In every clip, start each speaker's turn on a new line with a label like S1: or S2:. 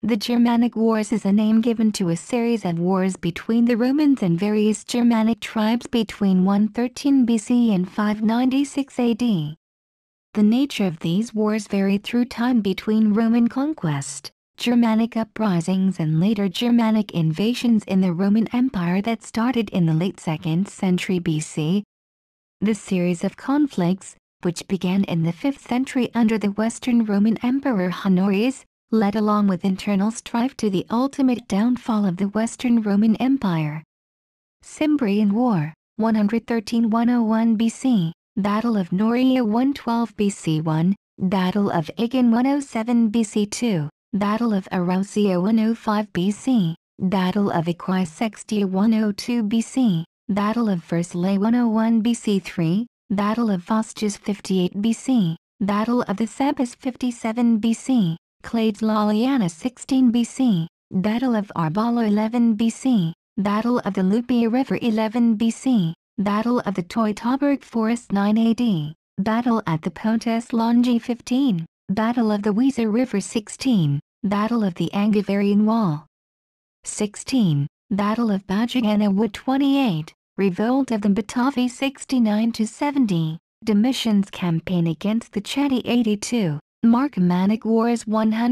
S1: The Germanic Wars is a name given to a series of wars between the Romans and various Germanic tribes between 113 BC and 596 AD. The nature of these wars varied through time between Roman conquest, Germanic uprisings and later Germanic invasions in the Roman Empire that started in the late 2nd century BC. The series of conflicts, which began in the 5th century under the Western Roman Emperor Honorius, led along with internal strife to the ultimate downfall of the Western Roman Empire. Cimbrian War, 113–101 BC, Battle of Noreia 112 BC 1, Battle of Agen 107 BC 2, Battle of Arausio 105 BC, Battle of Aquae Sextiae 102 BC, Battle of Vercellae 101 BC 3, Battle of Vosges 58 BC, Battle of the Sabis 57 BC, clades Lolliana 16 BC, Battle of Arbalo 11 BC, Battle of the Lupia River 11 BC, Battle of the Teutoburg Forest 9 AD, Battle at the Pontes Longi 15, Battle of the Weser River 16, Battle of the Angevarian Wall 16, Battle of Agen Wood 28, Revolt of the Batavi 69–70, Domitian's campaign against the Chatti 82, Germanic Wars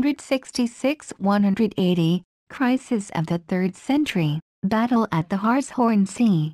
S1: 166–180, Crisis of the 3rd century, Battle at the Harshorn Sea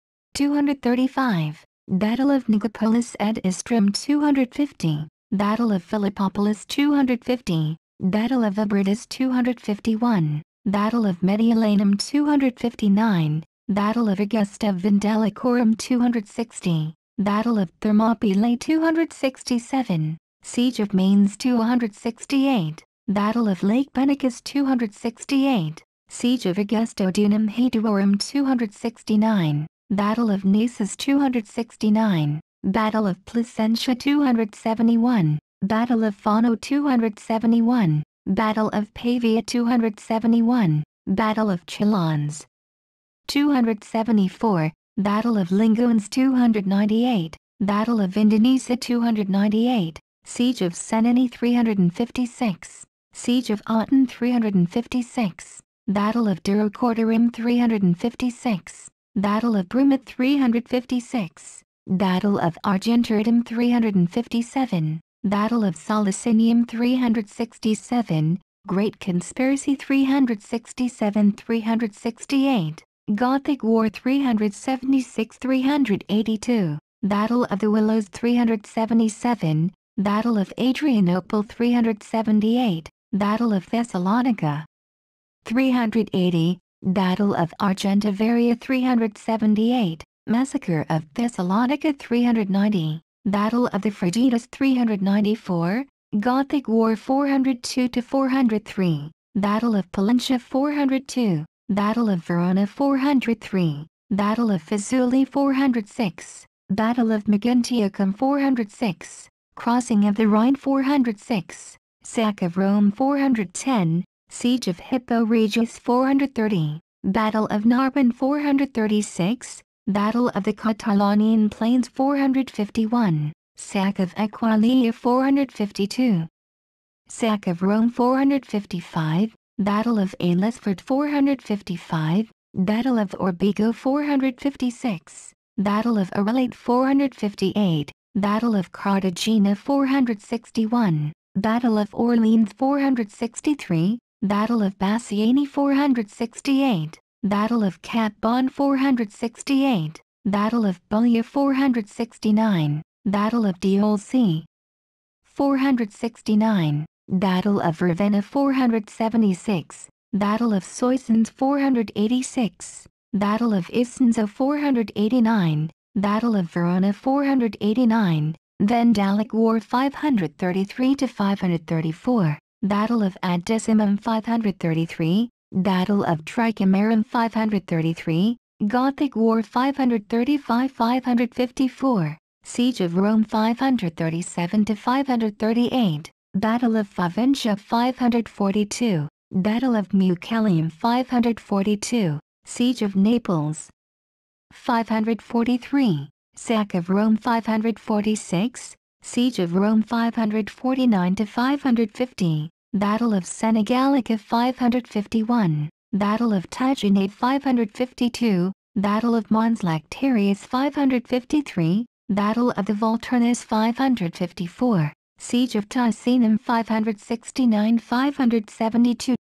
S1: 235, Battle of Nicopolis ad Istrum 250, Battle of Philippopolis 250, Battle of Abritus 251, Battle of Mediolanum 259, Battle of Augusta Vindelicorum 260, Battle of Thermopylae 267, Siege of Mainz 268, Battle of Lake Benicus 268, Siege of Augustodunum Hediorum 269, Battle of Naissus 269, Battle of Placentia 271, Battle of Fano 271, Battle of Pavia 271, Battle of Chalons 274, Battle of Lingones 298, Battle of Indonesia 298, Siege of Senini 356, Siege of Aten 356, Battle of Durocortorum 356, Battle of Brumat 356, Battle of Argentorum 357, Battle of Solicinium 367, Great Conspiracy 367–368, Gothic War 376–382, Battle of the Willows 377, Battle of Adrianople 378, Battle of Thessalonica 380, Battle of Argentivaria 378, Massacre of Thessalonica 390, Battle of the Frigidas 394, Gothic War 402–403, Battle of Palencia 402, Battle of Verona 403, Battle of Fazioli 406, Battle of Maguntiacum 406, Crossing of the Rhine 406, Sack of Rome 410, Siege of Hippo Regius 430, Battle of Narbonne 436, Battle of the Catalonian Plains 451, Sack of Aquileia 452, Sack of Rome 455, Battle of Aylesford 455, Battle of Orbigo 456, Battle of Arelate 458, Battle of Cartagena 461, Battle of Orleans 463, Battle of Bassiani 468, Battle of Cap Bon 468, Battle of Bullia 469, Battle of Diolsi 469, Battle of Ravenna 476, Battle of Soissons 486, Battle of Isenzo 489, Battle of Verona 489, Vendalic War 533–534, Battle of Adecimum 533, Battle of Trichamarum 533, Gothic War 535–554, Siege of Rome 537–538, Battle of Faventia 542, Battle of Mucelium 542, Siege of Naples 543, Sack of Rome 546, Siege of Rome 549–550, Battle of Senegalica 551, Battle of Ticinate 552, Battle of Mons Lactarius 553, Battle of the Volturnus 554, Siege of Ticinum 569-572